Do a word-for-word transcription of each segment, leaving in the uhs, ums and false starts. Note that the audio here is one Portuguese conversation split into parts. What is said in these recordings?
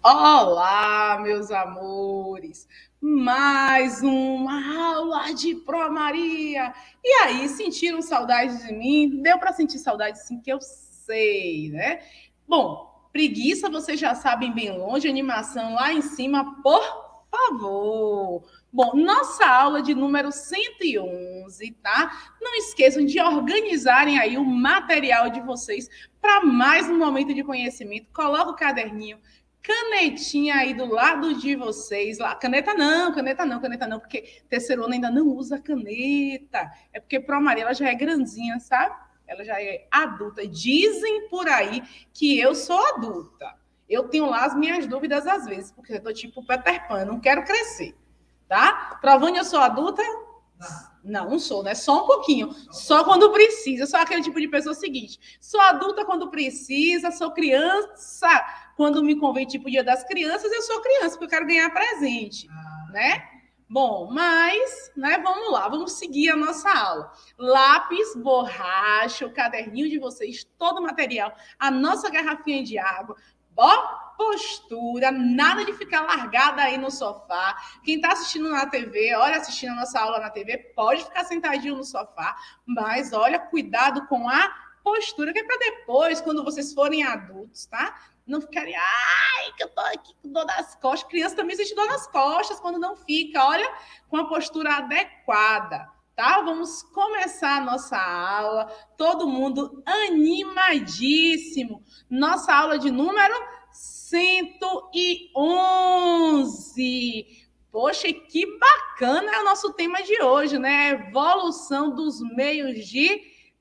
Olá, meus amores! Mais uma aula de Pro Maria. E aí, sentiram saudade de mim? Deu para sentir saudade sim, que eu sei, né? Bom, preguiça vocês já sabem bem longe, animação lá em cima, por favor. Bom, nossa aula de número cento e onze, tá? Não esqueçam de organizarem aí o material de vocês para mais um momento de conhecimento. Coloca o caderninho, canetinha aí do lado de vocês. Lá. Caneta não, caneta não, caneta não, porque terceiro ano ainda não usa caneta. É porque Pro Maria ela já é grandinha, sabe? Ela já é adulta. Dizem por aí que eu sou adulta. Eu tenho lá as minhas dúvidas às vezes, porque eu tô tipo Peter Pan, não quero crescer, tá? Provando eu sou adulta? Não, não sou, né? Só um pouquinho. Só quando precisa. Sou aquele tipo de pessoa seguinte. Sou adulta quando precisa, sou criança quando me convém, tipo Dia das Crianças, eu sou criança, porque eu quero ganhar presente, né? Bom, mas, né, vamos lá, vamos seguir a nossa aula. Lápis, borracha, o caderninho de vocês, todo o material, a nossa garrafinha de água, ó, postura, nada de ficar largada aí no sofá. Quem está assistindo na T V, olha, assistindo a nossa aula na T V, pode ficar sentadinho no sofá, mas olha, cuidado com a postura, que é para depois, quando vocês forem adultos, tá? Não ficarem, ai, que eu tô aqui com dor nas costas. Criança também sente dor nas costas quando não fica, olha, com a postura adequada, tá? Vamos começar a nossa aula, todo mundo animadíssimo. Nossa aula de número cento e onze. Poxa, que bacana é o nosso tema de hoje, né? Evolução dos meios de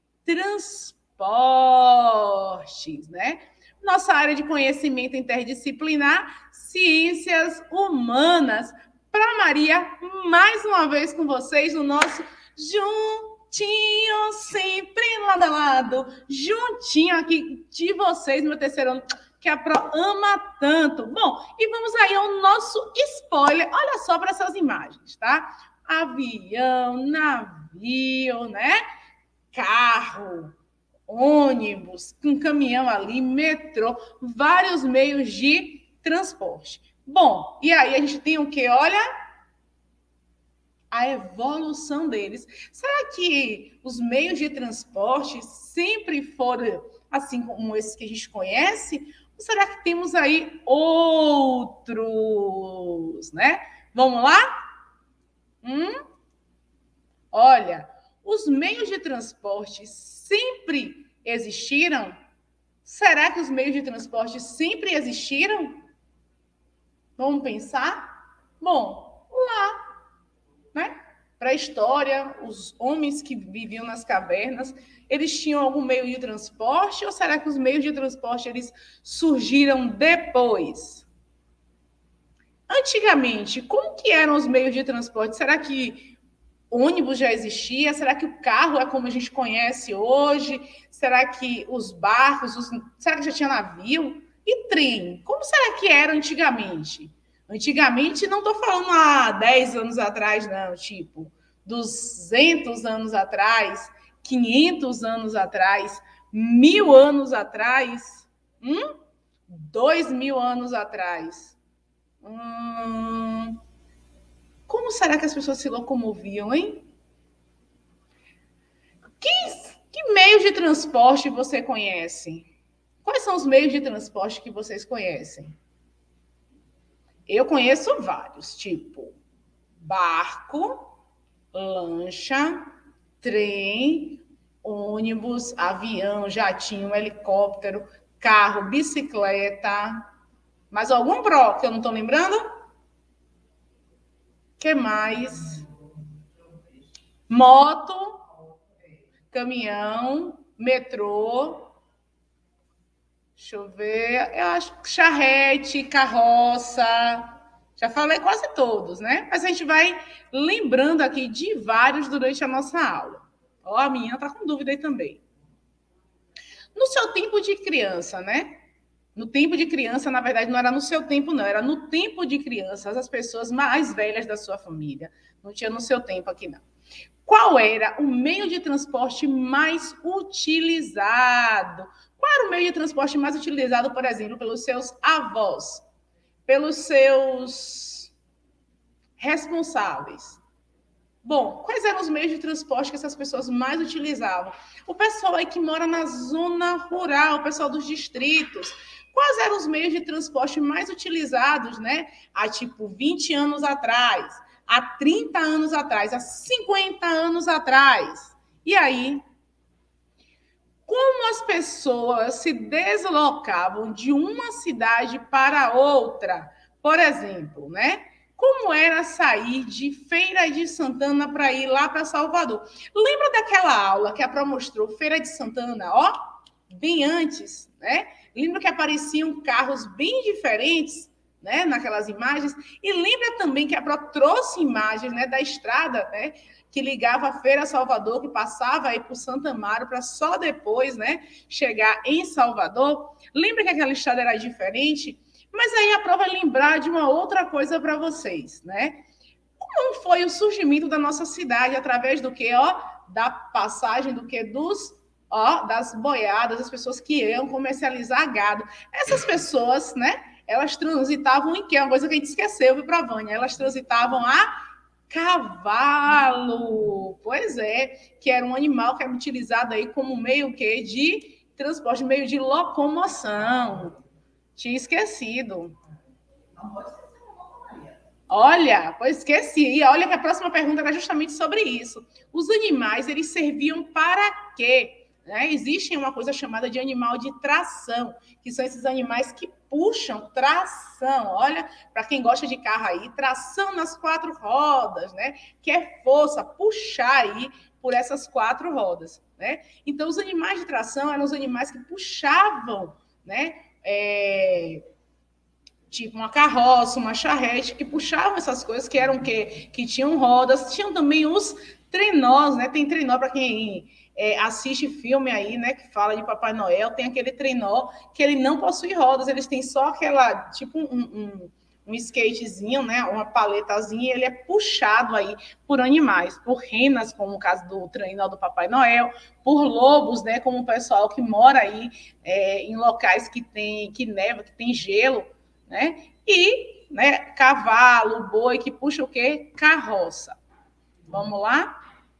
transportes, né? Nossa área de conhecimento interdisciplinar, ciências humanas. Pra Maria, mais uma vez com vocês, no nosso juntinho, sempre lado a lado, juntinho aqui de vocês, meu terceiro ano, que a Pro ama tanto. Bom, e vamos aí ao nosso spoiler. Olha só para essas imagens, tá? Avião, navio, né? Carro, ônibus, um caminhão ali, metrô, vários meios de transporte. Bom, e aí a gente tem o quê? Olha, a evolução deles. Será que os meios de transporte sempre foram assim como esses que a gente conhece? Ou será que temos aí outros, né? Vamos lá? Hum? Olha, os meios de transporte sempre existiram? Será que os meios de transporte sempre existiram? Vamos pensar? Bom, lá, né? Para a história, os homens que viviam nas cavernas, eles tinham algum meio de transporte? Ou será que os meios de transporte eles surgiram depois? Antigamente, como que eram os meios de transporte? Será que ônibus já existia? Será que o carro é como a gente conhece hoje? Será que os barcos, os... será que já tinha navio? E trem? Como será que era antigamente? Antigamente, não estou falando há dez anos atrás, não, tipo, duzentos anos atrás, quinhentos anos atrás, mil anos atrás, hum? dois mil anos atrás. Hum... Como será que as pessoas se locomoviam, hein? Que, que meios de transporte você conhece? Quais são os meios de transporte que vocês conhecem? Eu conheço vários, tipo barco, lancha, trem, ônibus, avião, jatinho, helicóptero, carro, bicicleta. Mais algum, Pro, que eu não estou lembrando? O que mais? Moto, caminhão, metrô. Deixa eu ver. Eu acho que charrete, carroça. Já falei quase todos, né? Mas a gente vai lembrando aqui de vários durante a nossa aula. Ó, a minha tá com dúvida aí também. No seu tempo de criança, né? No tempo de criança, na verdade, não era no seu tempo, não. Era no tempo de criança, as pessoas mais velhas da sua família. Não tinha no seu tempo aqui, não. Qual era o meio de transporte mais utilizado? Qual era o meio de transporte mais utilizado, por exemplo, pelos seus avós? pelos seus responsáveis. Bom, quais eram os meios de transporte que essas pessoas mais utilizavam? O pessoal aí que mora na zona rural, o pessoal dos distritos. Quais eram os meios de transporte mais utilizados, né? Há tipo vinte anos atrás, há trinta anos atrás, há cinquenta anos atrás. E aí, como as pessoas se deslocavam de uma cidade para outra? Por exemplo, né? Como era sair de Feira de Santana para ir lá para Salvador? Lembra daquela aula que a Pro mostrou, Feira de Santana, ó, bem antes, né? Lembra que apareciam carros bem diferentes, né, naquelas imagens? E lembra também que a Pro trouxe imagens, né, da estrada, né, que ligava a Feira a Salvador, que passava aí por Santa Amaro para só depois, né, chegar em Salvador? Lembra que aquela estrada era diferente? Mas aí a Pro vai lembrar de uma outra coisa para vocês, né? Como foi o surgimento da nossa cidade através do que, ó, da passagem do que dos, ó, das boiadas, das pessoas que iam comercializar gado. Essas pessoas, né? Elas transitavam em quê? Uma coisa que a gente esqueceu, viu, pra Vânia? Elas transitavam a cavalo. Pois é, que era um animal que era utilizado aí como meio que de transporte, meio de locomoção. Tinha esquecido. Olha, pois esqueci. E olha que a próxima pergunta era justamente sobre isso. Os animais, eles serviam para quê? Né? Existe uma coisa chamada de animal de tração, que são esses animais que puxam tração. Olha, para quem gosta de carro aí, tração nas quatro rodas, né? Que é força, puxar aí por essas quatro rodas, né? Então, os animais de tração eram os animais que puxavam, né? É, tipo uma carroça, uma charrete, que puxavam essas coisas, que eram que, que tinham rodas, tinham também os trenós, né? Tem trenó para quem é, assiste filme aí, né? Que fala de Papai Noel, tem aquele trenó que ele não possui rodas, eles têm só aquela, tipo um, um, um skatezinho, né? Uma paletazinha, e ele é puxado aí por animais, por renas, como o caso do trenó do Papai Noel, por lobos, né? Como o pessoal que mora aí é, em locais que tem, que neva, que tem gelo, né? E, né, cavalo, boi, que puxa o quê? Carroça. Vamos lá?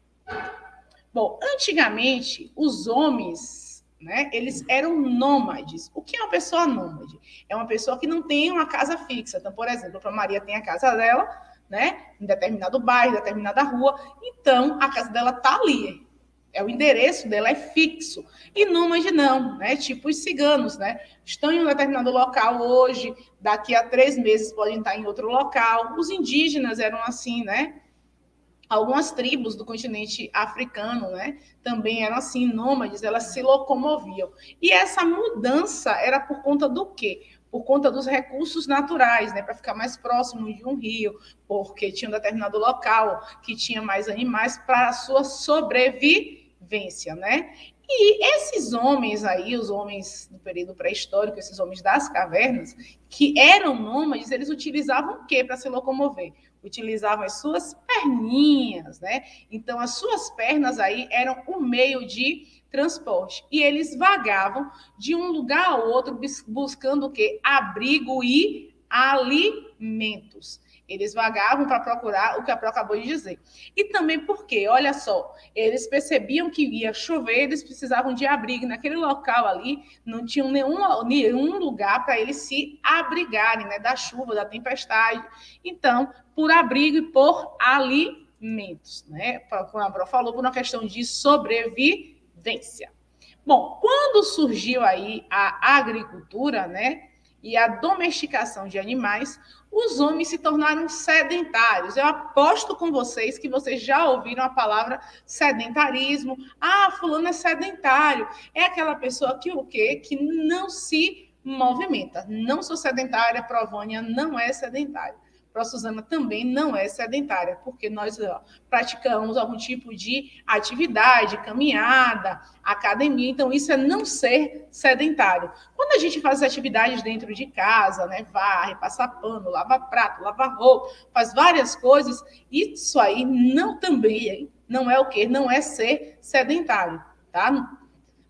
Bom, antigamente, os homens, né, eles eram nômades. O que é uma pessoa nômade? É uma pessoa que não tem uma casa fixa. Então, por exemplo, a Maria tem a casa dela, né, em determinado bairro, em determinada rua. Então, a casa dela tá ali. É o endereço dela é fixo. E nômade não, né? Tipo os ciganos, né? Estão em um determinado local hoje, daqui a três meses podem estar em outro local. Os indígenas eram assim, né? Algumas tribos do continente africano, né? Também eram assim, nômades, elas se locomoviam. E essa mudança era por conta do quê? Por conta dos recursos naturais, né? Para ficar mais próximo de um rio, porque tinha um determinado local que tinha mais animais para a sua sobrevivência, né? E esses homens aí, os homens do período pré-histórico, esses homens das cavernas, que eram nômades, eles utilizavam o quê para se locomover? Utilizavam as suas perninhas, né? Então, as suas pernas aí eram o meio de transporte. E eles vagavam de um lugar ao outro buscando o quê? Abrigo e alimentos. Eles vagavam para procurar o que a Pro acabou de dizer. E também porque, olha só, eles percebiam que ia chover, eles precisavam de abrigo. Naquele local ali, não tinham nenhum, nenhum lugar para eles se abrigarem, né? Da chuva, da tempestade. Então, por abrigo e por alimentos, né? Como a Pro falou, por uma questão de sobrevivência. Bom, quando surgiu aí a agricultura, né? E a domesticação de animais, os homens se tornaram sedentários. Eu aposto com vocês que vocês já ouviram a palavra sedentarismo. Ah, fulano é sedentário. É aquela pessoa que o quê? Que não se movimenta. Não sou sedentária, Provânia não é sedentária. Pro Suzana também não é sedentária, porque nós ó, praticamos algum tipo de atividade, caminhada, academia, então isso é não ser sedentário. Quando a gente faz atividades dentro de casa, né, varre, passa pano, lava prato, lava roupa, faz várias coisas, isso aí não também não é o quê? Não é ser sedentário, tá?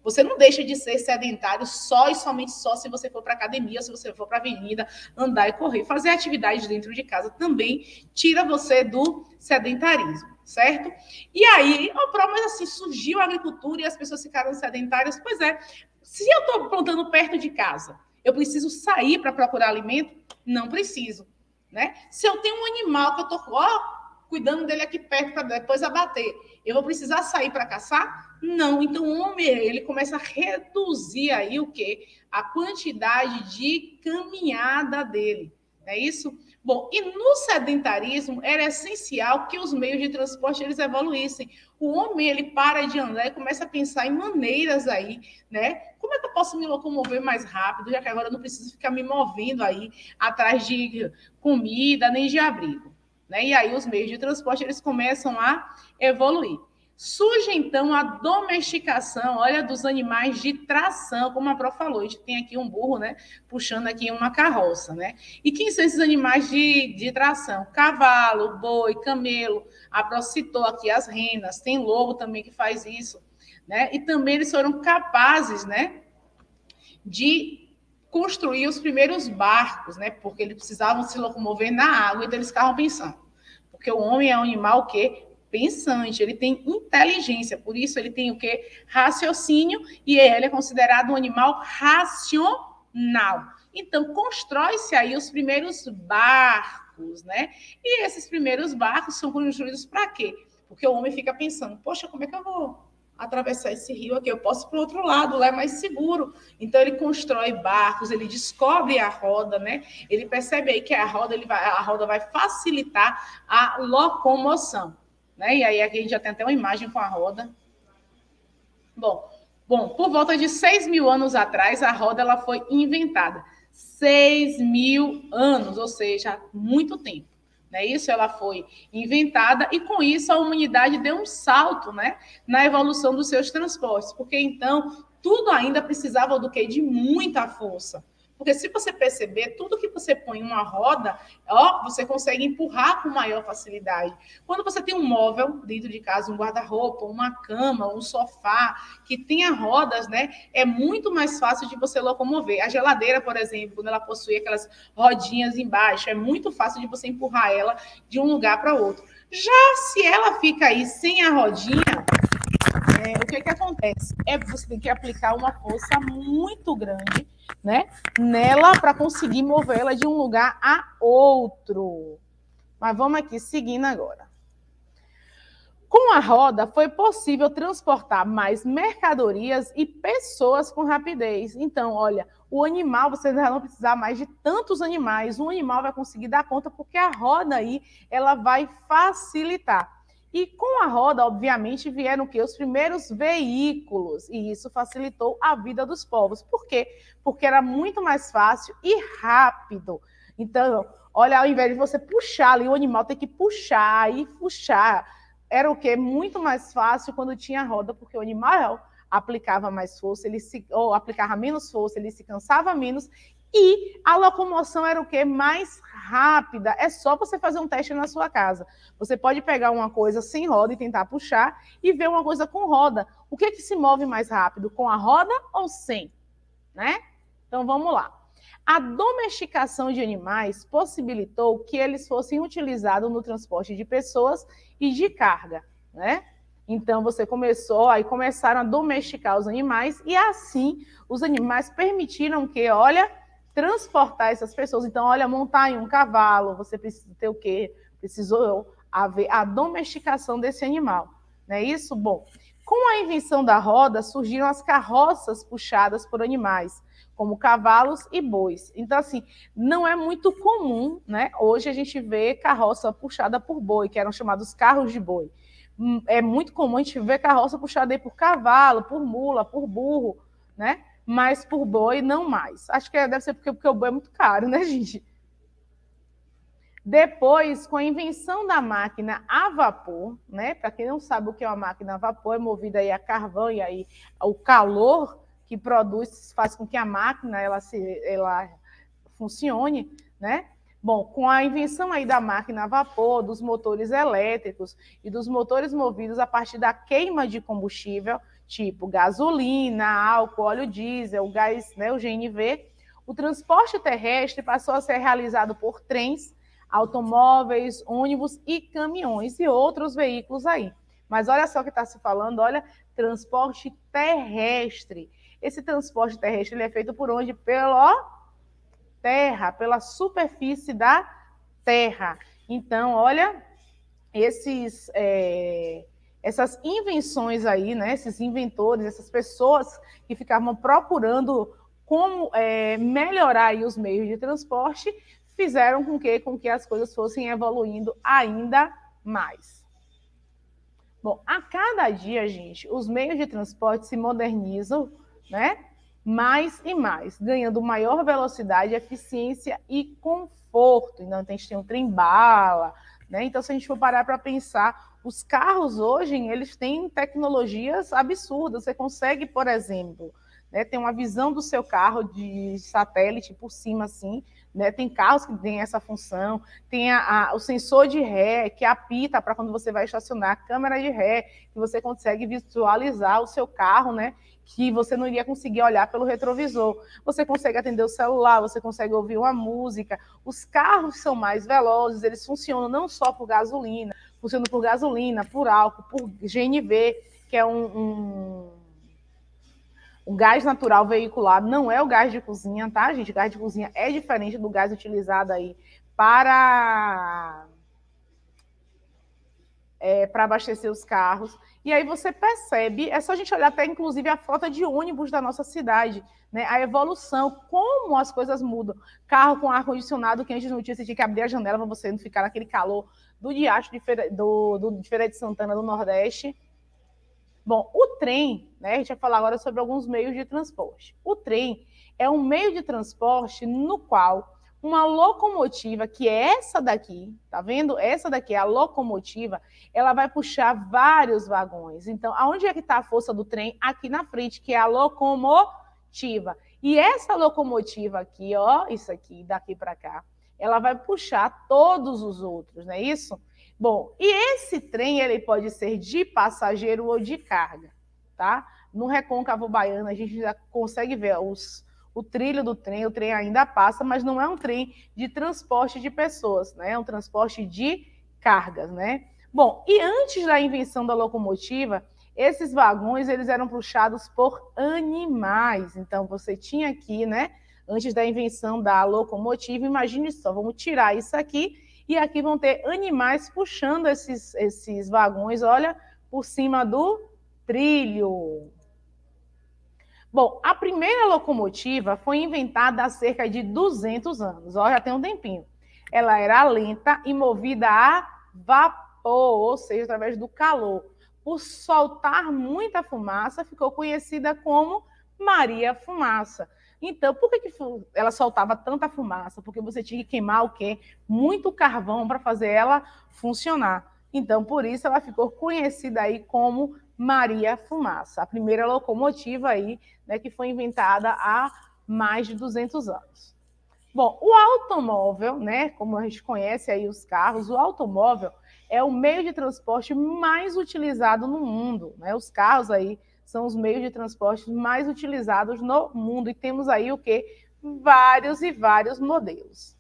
Você não deixa de ser sedentário só e somente só se você for para academia, ou se você for para a avenida, andar e correr. Fazer atividades dentro de casa também tira você do sedentarismo, certo? E aí, oh, mas assim, surgiu a agricultura e as pessoas ficaram sedentárias. Pois é, se eu estou plantando perto de casa, eu preciso sair para procurar alimento? Não preciso, né? Se eu tenho um animal que eu estou cuidando dele aqui perto para depois abater, eu vou precisar sair para caçar? Não. Então, o homem, ele começa a reduzir aí o quê? A quantidade de caminhada dele, não é isso? Bom, e no sedentarismo era essencial que os meios de transporte eles evoluíssem. O homem, ele para de andar e começa a pensar em maneiras aí, né? Como é que eu posso me locomover mais rápido, já que agora eu não preciso ficar me movendo aí atrás de comida nem de abrigo, né? E aí os meios de transporte eles começam a evoluir. Surge, então, a domesticação, olha, dos animais de tração, como a Pró falou. A gente tem aqui um burro, né, puxando aqui uma carroça, né? E quem são esses animais de, de tração? Cavalo, boi, camelo. A Pró citou aqui as renas, tem lobo também que faz isso, né? E também eles foram capazes, né, de construir os primeiros barcos, né? Porque eles precisavam se locomover na água, então eles ficavam pensando. Porque o homem é um animal que pensante, ele tem inteligência, por isso ele tem o quê? Raciocínio, e ele é considerado um animal racional. Então, constrói-se aí os primeiros barcos, né? E esses primeiros barcos são construídos para quê? Porque o homem fica pensando, poxa, como é que eu vou atravessar esse rio aqui? Eu posso ir para o outro lado, lá é mais seguro. Então, ele constrói barcos, ele descobre a roda, né? Ele percebe aí que a roda, ele vai, a roda vai facilitar a locomoção. Né? E aí aqui a gente já tem até uma imagem com a roda. Bom, bom, por volta de seis mil anos atrás, a roda ela foi inventada. Seis mil anos, ou seja, muito tempo. Né? Isso ela foi inventada e com isso a humanidade deu um salto, né, na evolução dos seus transportes, porque então tudo ainda precisava do quê? De muita força. Porque se você perceber, tudo que você põe em uma roda, ó, você consegue empurrar com maior facilidade. Quando você tem um móvel dentro de casa, um guarda-roupa, uma cama, um sofá, que tenha rodas, né, é muito mais fácil de você locomover. A geladeira, por exemplo, quando ela possui aquelas rodinhas embaixo, é muito fácil de você empurrar ela de um lugar para outro. Já se ela fica aí sem a rodinha, é, o que que acontece? É você tem que aplicar uma força muito grande, né, nela para conseguir movê-la de um lugar a outro. Mas vamos aqui, seguindo agora. Com a roda, foi possível transportar mais mercadorias e pessoas com rapidez. Então, olha, o animal, você já não precisar mais de tantos animais, um animal vai conseguir dar conta, porque a roda aí, ela vai facilitar. E com a roda, obviamente, vieram o quê? Os primeiros veículos, e isso facilitou a vida dos povos. Por quê? Porque era muito mais fácil e rápido. Então, olha, ao invés de você puxar ali, o animal tem que puxar e puxar. Era o quê? Muito mais fácil quando tinha roda, porque o animal aplicava mais força, ele se, ou aplicava menos força, ele se cansava menos, e a locomoção era o quê? Mais rápida. É só você fazer um teste na sua casa. Você pode pegar uma coisa sem roda e tentar puxar e ver uma coisa com roda. O que é que se move mais rápido? Com a roda ou sem? Né? Então, vamos lá. A domesticação de animais possibilitou que eles fossem utilizados no transporte de pessoas e de carga, né? Então, você começou, aí começaram a domesticar os animais e assim os animais permitiram que, olha, transportar essas pessoas. Então, olha, montar em um cavalo, você precisa ter o quê? Precisou haver a domesticação desse animal, não é isso? Bom, com a invenção da roda, surgiram as carroças puxadas por animais, como cavalos e bois. Então, assim, não é muito comum, né? Hoje a gente vê carroça puxada por boi, que eram chamados carros de boi. É muito comum a gente ver carroça puxada aí por cavalo, por mula, por burro, né? Mas por boi, não mais. Acho que deve ser porque, porque o boi é muito caro, né, gente? Depois, com a invenção da máquina a vapor, né? Para quem não sabe o que é uma máquina a vapor, é movida aí a carvão e aí o calor que produz faz com que a máquina ela, se, ela funcione, né? Bom, com a invenção aí da máquina a vapor, dos motores elétricos e dos motores movidos a partir da queima de combustível, tipo gasolina, álcool, óleo diesel, gás, né, o G N V, o transporte terrestre passou a ser realizado por trens, automóveis, ônibus e caminhões e outros veículos aí. Mas olha só o que está se falando, olha, transporte terrestre. Esse transporte terrestre ele é feito por onde? Pela terra, pela superfície da terra. Então, olha, esses, é, essas invenções aí, né, esses inventores, essas pessoas que ficavam procurando como é, melhorar aí os meios de transporte, fizeram com que, com que as coisas fossem evoluindo ainda mais. Bom, a cada dia, gente, os meios de transporte se modernizam, né, mais e mais, ganhando maior velocidade, eficiência e conforto. Então, a gente tem o trem-bala, né? Então, se a gente for parar para pensar, os carros hoje, eles têm tecnologias absurdas. Você consegue, por exemplo, né, ter uma visão do seu carro de satélite por cima, assim, né? Tem carros que têm essa função, tem a, a, o sensor de ré, que apita para quando você vai estacionar, a câmera de ré, que você consegue visualizar o seu carro, né? Que você não iria conseguir olhar pelo retrovisor. Você consegue atender o celular, você consegue ouvir uma música. Os carros são mais velozes, eles funcionam não só por gasolina, funcionam por gasolina, por álcool, por G N V, que é um... um O gás natural veicular não é o gás de cozinha, tá, gente? O gás de cozinha é diferente do gás utilizado aí para, é, para abastecer os carros. E aí você percebe, é só a gente olhar até, inclusive, a frota de ônibus da nossa cidade, né? A evolução, como as coisas mudam. Carro com ar-condicionado, que antes não tinha, você tinha que abrir a janela para você não ficar naquele calor do diacho de Feira, do, do, de Feira de Santana, do Nordeste. Bom, o trem, né, a gente vai falar agora sobre alguns meios de transporte. O trem é um meio de transporte no qual uma locomotiva, que é essa daqui, tá vendo? Essa daqui é a locomotiva, ela vai puxar vários vagões. Então, aonde é que está a força do trem? Aqui na frente, que é a locomotiva. E essa locomotiva aqui, ó, isso aqui, daqui para cá, ela vai puxar todos os outros, não é isso? Bom, e esse trem, ele pode ser de passageiro ou de carga, tá? No Recôncavo Baiano, a gente já consegue ver os, o trilho do trem, o trem ainda passa, mas não é um trem de transporte de pessoas, né? É um transporte de cargas, né? Bom, e antes da invenção da locomotiva, esses vagões, eles eram puxados por animais. Então, você tinha aqui, né? Antes da invenção da locomotiva, imagine só, vamos tirar isso aqui, e aqui vão ter animais puxando esses, esses vagões, olha, por cima do trilho. Bom, a primeira locomotiva foi inventada há cerca de duzentos anos, ó, já tem um tempinho. Ela era lenta e movida a vapor, ou seja, através do calor. Por soltar muita fumaça, ficou conhecida como Maria Fumaça. Então, por que, que ela soltava tanta fumaça? Porque você tinha que queimar o quê? Muito carvão para fazer ela funcionar. Então, por isso ela ficou conhecida aí como Maria Fumaça, a primeira locomotiva aí, né, que foi inventada há mais de duzentos anos. Bom, o automóvel, né, como a gente conhece aí os carros, o automóvel é o meio de transporte mais utilizado no mundo, né? Os carros aí são os meios de transporte mais utilizados no mundo. E temos aí o quê? Vários e vários modelos.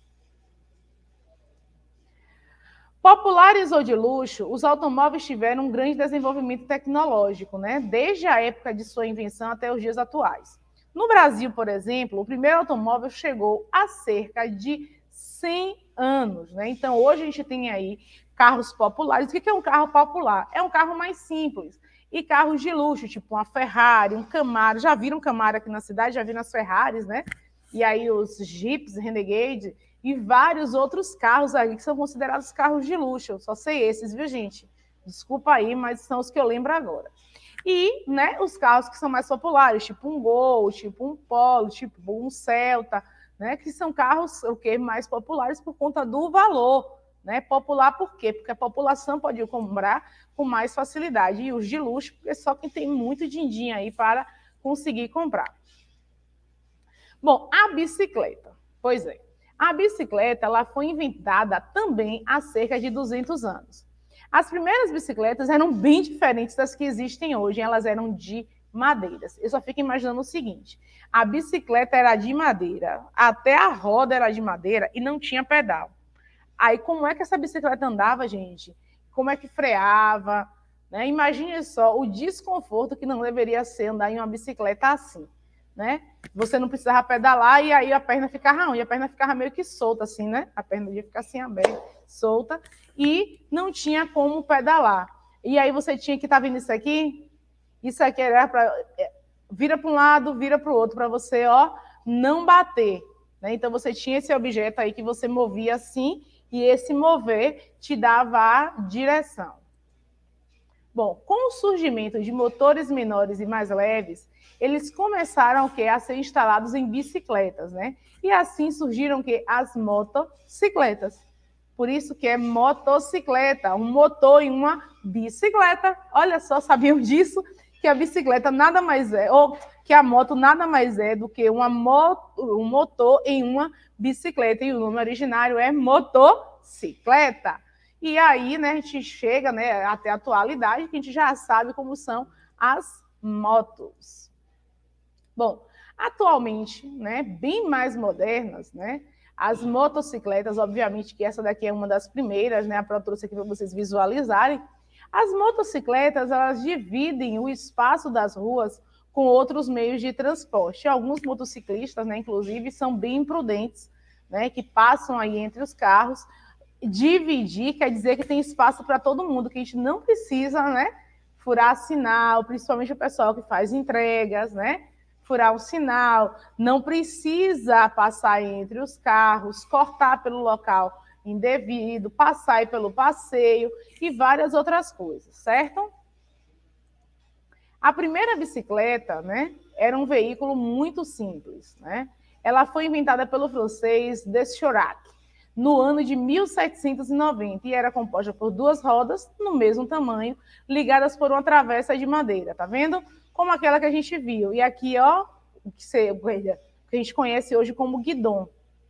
Populares ou de luxo, os automóveis tiveram um grande desenvolvimento tecnológico, né? Desde a época de sua invenção até os dias atuais. No Brasil, por exemplo, o primeiro automóvel chegou há cerca de cem anos, né? Então, hoje a gente tem aí carros populares. O que é um carro popular? É um carro mais simples. E carros de luxo, tipo uma Ferrari, um Camaro. Já viram um Camaro aqui na cidade? Já viram as Ferraris, né? E aí os Jeeps, Renegade e vários outros carros aí que são considerados carros de luxo. Eu só sei esses, viu, gente? Desculpa aí, mas são os que eu lembro agora. E, né, os carros que são mais populares, tipo um Gol, tipo um Polo, tipo um Celta, né? Que são carros o quê? Mais populares por conta do valor. Né? Popular por quê? Porque a população pode comprar com mais facilidade. E os de luxo, porque só quem tem muito din-din aí para conseguir comprar. Bom, a bicicleta. Pois é. A bicicleta ela foi inventada também há cerca de duzentos anos. As primeiras bicicletas eram bem diferentes das que existem hoje. Elas eram de madeiras. Eu só fico imaginando o seguinte, a bicicleta era de madeira, até a roda era de madeira e não tinha pedal. Aí como é que essa bicicleta andava, gente? Como é que freava? Né? Imagine só o desconforto que não deveria ser andar em uma bicicleta assim. Né? Você não precisava pedalar e aí a perna ficava ruim, a perna ficava meio que solta assim, né? A perna ia ficar assim aberta, solta, e não tinha como pedalar. E aí você tinha que estar tá vendo isso aqui? Isso aqui era para vira para um lado, vira para o outro, para você, ó, não bater. Né? Então você tinha esse objeto aí que você movia assim, e esse mover te dava a direção. Bom, com o surgimento de motores menores e mais leves, eles começaram que, a ser instalados em bicicletas, né? E assim surgiram que, as motocicletas. Por isso que é motocicleta, um motor em uma bicicleta. Olha só, sabiam disso? Que a bicicleta nada mais é, ou que a moto nada mais é do que uma moto, um motor em uma bicicleta. E o nome originário é motocicleta. E aí, né, a gente chega, né, até a atualidade, que a gente já sabe como são as motos. Bom, atualmente, né, bem mais modernas, né, as motocicletas, obviamente que essa daqui é uma das primeiras, né, a Pro trouxe aqui para vocês visualizarem. As motocicletas, elas dividem o espaço das ruas com outros meios de transporte. Alguns motociclistas, né, inclusive, são bem imprudentes, né, que passam aí entre os carros. Dividir quer dizer que tem espaço para todo mundo, que a gente não precisa, né, furar sinal, principalmente o pessoal que faz entregas, né, furar um sinal, não precisa passar entre os carros, cortar pelo local indevido, passar pelo passeio e várias outras coisas, certo? A primeira bicicleta, né, era um veículo muito simples, né? Ela foi inventada pelo francês Deschirac no ano de mil setecentos e noventa e era composta por duas rodas no mesmo tamanho, ligadas por uma travessa de madeira, tá vendo? Como aquela que a gente viu. E aqui, ó, o que, você, o que a gente conhece hoje como guidon.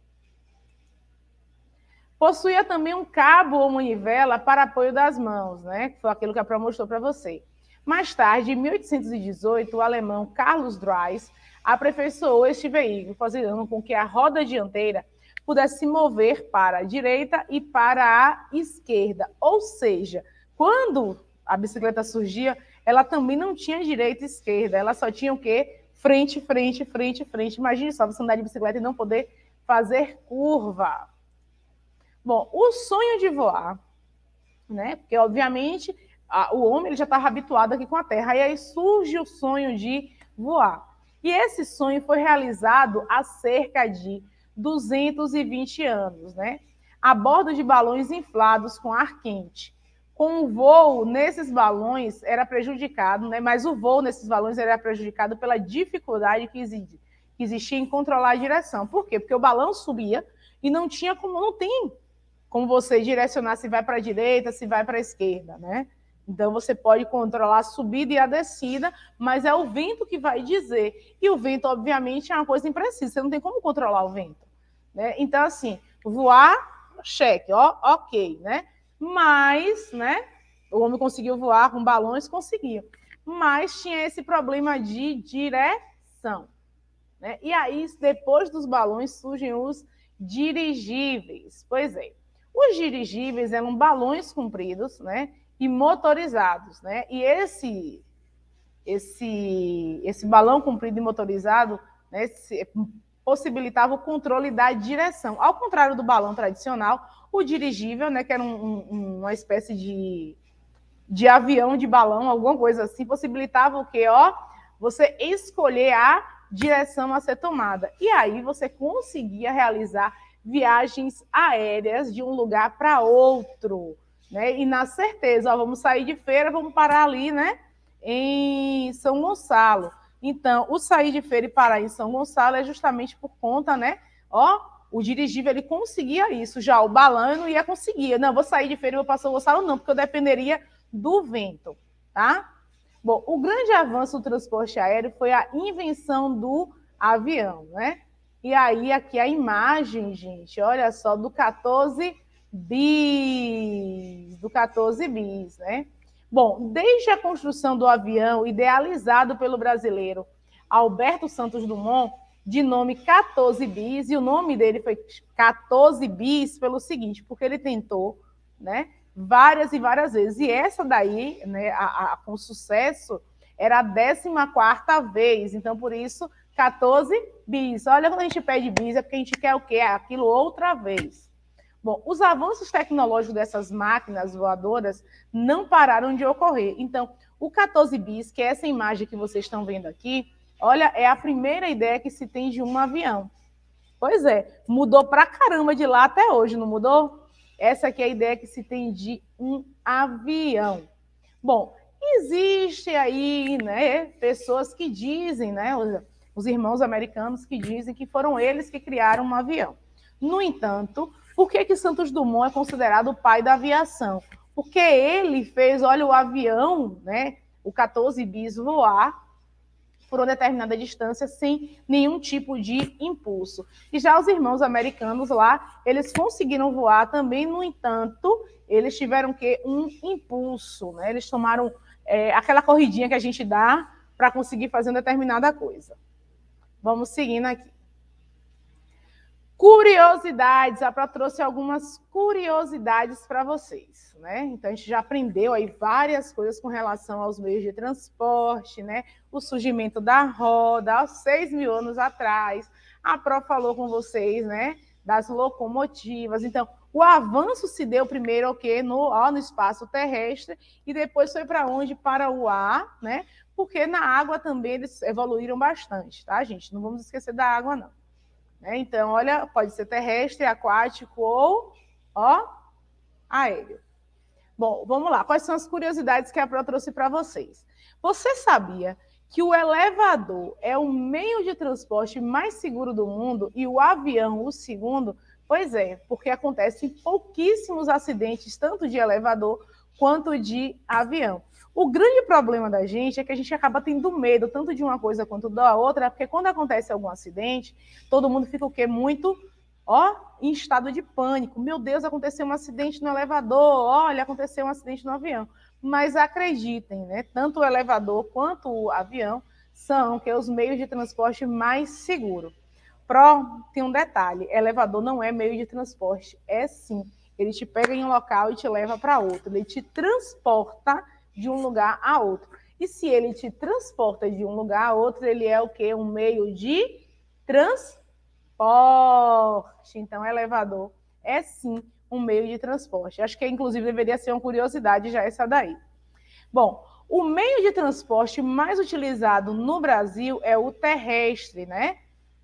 Possuía também um cabo ou manivela para apoio das mãos, né? Que foi aquilo que a Pro mostrou para você. Mais tarde, em mil oitocentos e dezoito, o alemão Carlos Drais aperfeiçoou este veículo, fazendo com que a roda dianteira pudesse se mover para a direita e para a esquerda. Ou seja, quando a bicicleta surgia, ela também não tinha direita e esquerda, ela só tinha o quê? Frente, frente, frente, frente. Imagine só você andar de bicicleta e não poder fazer curva. Bom, o sonho de voar, né? Porque, obviamente, a, o homem ele já estava habituado aqui com a Terra, e aí surge o sonho de voar. E esse sonho foi realizado há cerca de duzentos e vinte anos, né? A bordo de balões inflados com ar quente. Com o voo nesses balões era prejudicado, né? Mas o voo nesses balões era prejudicado pela dificuldade que existia em controlar a direção. Por quê? Porque o balão subia e não tinha como, não tem como você direcionar se vai para a direita, se vai para a esquerda, né? Então, você pode controlar a subida e a descida, mas é o vento que vai dizer. E o vento, obviamente, é uma coisa imprecisa. Você não tem como controlar o vento. Né? Então, assim, voar, cheque, ó, ok, né? Mas, né, o homem conseguiu voar com balões, conseguiu. Mas tinha esse problema de direção. Né? E aí, depois dos balões, surgem os dirigíveis. Pois é. Os dirigíveis eram balões compridos, né, e motorizados, né? E esse, esse, esse balão comprido e motorizado, né, possibilitava o controle da direção. Ao contrário do balão tradicional, o dirigível, né, que era um, um, uma espécie de, de avião de balão, alguma coisa assim, possibilitava o quê? Ó, você escolher a direção a ser tomada. E aí você conseguia realizar viagens aéreas de um lugar para outro, né? E na certeza, ó, vamos sair de feira, vamos parar ali, né? Em São Gonçalo. Então, o sair de feira e parar em São Gonçalo é justamente por conta, né? Ó, o dirigível ele conseguia isso, já o balão não ia conseguir. Não, vou sair de feira e vou para São Gonçalo, não, porque eu dependeria do vento, tá? Bom, o grande avanço do transporte aéreo foi a invenção do avião, né? E aí, aqui a imagem, gente, olha só, do quatorze bis, do quatorze bis, né? Bom, desde a construção do avião idealizado pelo brasileiro Alberto Santos Dumont, de nome quatorze bis, e o nome dele foi quatorze bis pelo seguinte, porque ele tentou, né, várias e várias vezes, e essa daí, né, a, a, com sucesso, era a décima quarta vez, então por isso quatorze bis. Olha, quando a gente pede bis, é porque a gente quer o quê? Aquilo outra vez. Bom, os avanços tecnológicos dessas máquinas voadoras não pararam de ocorrer. Então, o quatorze bis, que é essa imagem que vocês estão vendo aqui, olha, é a primeira ideia que se tem de um avião. Pois é, mudou pra caramba de lá até hoje, não mudou? Essa aqui é a ideia que se tem de um avião. Bom, existe aí, né, pessoas que dizem, né, os, os irmãos americanos que dizem que foram eles que criaram um avião. No entanto, por que que Santos Dumont é considerado o pai da aviação? Porque ele fez, olha, o avião, né, o quatorze bis voar por uma determinada distância sem nenhum tipo de impulso. E já os irmãos americanos lá, eles conseguiram voar também, no entanto, eles tiveram que um impulso, né? Eles tomaram é, aquela corridinha que a gente dá para conseguir fazer uma determinada coisa. Vamos seguindo aqui. Curiosidades, a Pró trouxe algumas curiosidades para vocês, né? Então, a gente já aprendeu aí várias coisas com relação aos meios de transporte, né? O surgimento da roda, há seis mil anos atrás. A Pró falou com vocês, né? Das locomotivas. Então, o avanço se deu primeiro o quê? No, ó, no espaço terrestre e depois foi para onde? Para o ar, né? Porque na água também eles evoluíram bastante, tá, gente? Não vamos esquecer da água, não. Então, olha, pode ser terrestre, aquático ou, ó, aéreo. Bom, vamos lá. Quais são as curiosidades que a Pró trouxe para vocês? Você sabia que o elevador é o meio de transporte mais seguro do mundo e o avião o segundo? Pois é, porque acontecem pouquíssimos acidentes, tanto de elevador quanto de avião. O grande problema da gente é que a gente acaba tendo medo, tanto de uma coisa quanto da outra, porque quando acontece algum acidente, todo mundo fica o quê? Muito, ó, em estado de pânico. Meu Deus, aconteceu um acidente no elevador, olha, aconteceu um acidente no avião. Mas acreditem, né? Tanto o elevador quanto o avião são que, os meios de transporte mais seguros. Pró, tem um detalhe, elevador não é meio de transporte, é sim. Ele te pega em um local e te leva para outro, ele te transporta de um lugar a outro. E se ele te transporta de um lugar a outro, ele é o quê? Um meio de transporte. Então, elevador é sim um meio de transporte. Acho que, inclusive, deveria ser uma curiosidade já essa daí. Bom, o meio de transporte mais utilizado no Brasil é o terrestre, né?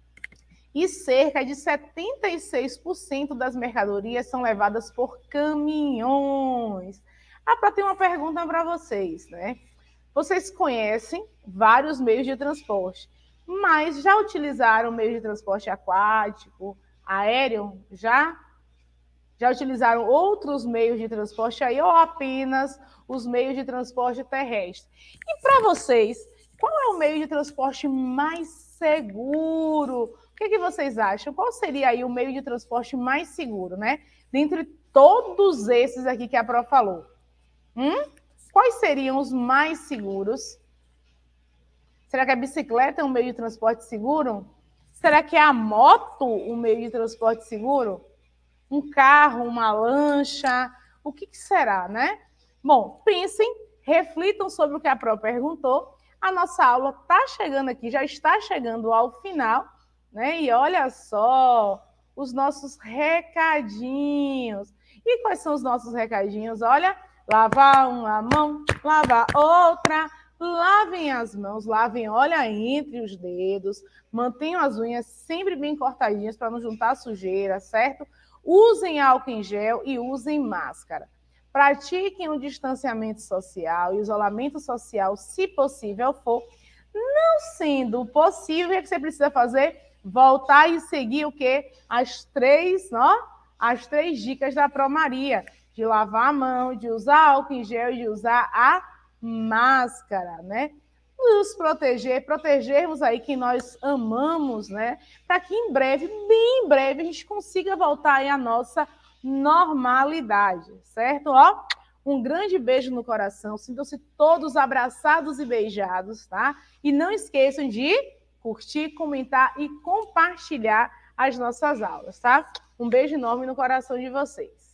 E cerca de setenta e seis por cento das mercadorias são levadas por caminhões. Ah, para ter uma pergunta para vocês, né? Vocês conhecem vários meios de transporte, mas já utilizaram meio de transporte aquático, aéreo? Já? Já utilizaram outros meios de transporte aí ou apenas os meios de transporte terrestre? E para vocês, qual é o meio de transporte mais seguro? O que, que vocês acham? Qual seria aí o meio de transporte mais seguro, né? Dentre todos esses aqui que a Pró falou. Hum? Quais seriam os mais seguros? Será que a bicicleta é um meio de transporte seguro? Será que é a moto um meio de transporte seguro? Um carro, uma lancha? O que, que será, né? Bom, pensem, reflitam sobre o que a Pró perguntou. A nossa aula está chegando aqui, já está chegando ao final, né? E olha só os nossos recadinhos. E quais são os nossos recadinhos? Olha, lavar uma mão, lavar outra, lavem as mãos, lavem, olha, entre os dedos, mantenham as unhas sempre bem cortadinhas para não juntar sujeira, certo? Usem álcool em gel e usem máscara. Pratiquem o distanciamento social e isolamento social, se possível for. Não sendo possível, o que, é que você precisa fazer? Voltar e seguir o quê? As três, ó, as três dicas da Pró Maria. De lavar a mão, de usar álcool em gel e de usar a máscara, né? Nos proteger, protegermos aí quem nós amamos, né? Para que em breve, bem em breve, a gente consiga voltar aí à nossa normalidade, certo? Ó, Um grande beijo no coração. Sintam-se todos abraçados e beijados, tá? E não esqueçam de curtir, comentar e compartilhar as nossas aulas, tá? Um beijo enorme no coração de vocês.